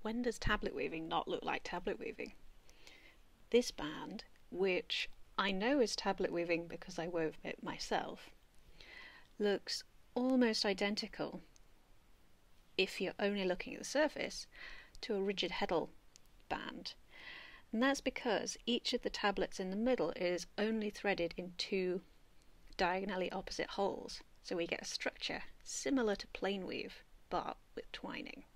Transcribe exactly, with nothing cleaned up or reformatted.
when does tablet weaving not look like tablet weaving? This band, which I know is tablet weaving because I wove it myself, looks almost identical, if you're only looking at the surface, to a rigid heddle band. And that's because each of the tablets in the middle is only threaded in two diagonally opposite holes, so we get a structure similar to plain weave, but with twining.